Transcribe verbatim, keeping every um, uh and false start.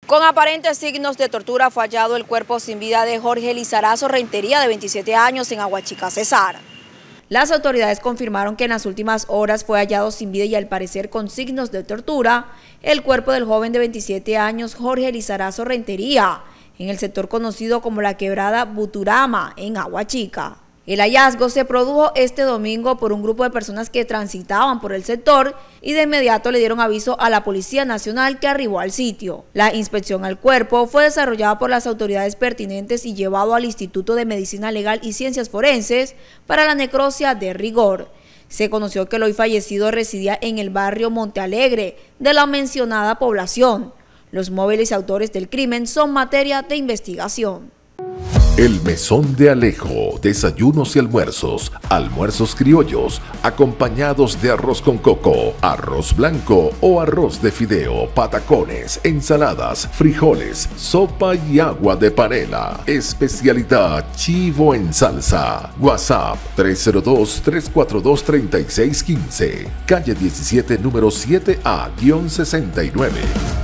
Con aparentes signos de tortura fue hallado el cuerpo sin vida de Jorge Lizarazo Rentería, de veintisiete años, en Aguachica, Cesar. Las autoridades confirmaron que en las últimas horas fue hallado sin vida y al parecer con signos de tortura el cuerpo del joven de veintisiete años, Jorge Lizarazo Rentería, en el sector conocido como la Quebrada Buturama, en Aguachica. El hallazgo se produjo este domingo por un grupo de personas que transitaban por el sector y de inmediato le dieron aviso a la Policía Nacional, que arribó al sitio. La inspección al cuerpo fue desarrollada por las autoridades pertinentes y llevado al Instituto de Medicina Legal y Ciencias Forenses para la necropsia de rigor. Se conoció que el hoy fallecido residía en el barrio Monte Alegre de la mencionada población. Los móviles y autores del crimen son materia de investigación. El Mesón de Alejo, desayunos y almuerzos, almuerzos criollos, acompañados de arroz con coco, arroz blanco o arroz de fideo, patacones, ensaladas, frijoles, sopa y agua de panela. Especialidad chivo en salsa. WhatsApp tres cero dos, tres cuatro dos, tres seis uno cinco. Calle diecisiete, número siete A sesenta y nueve.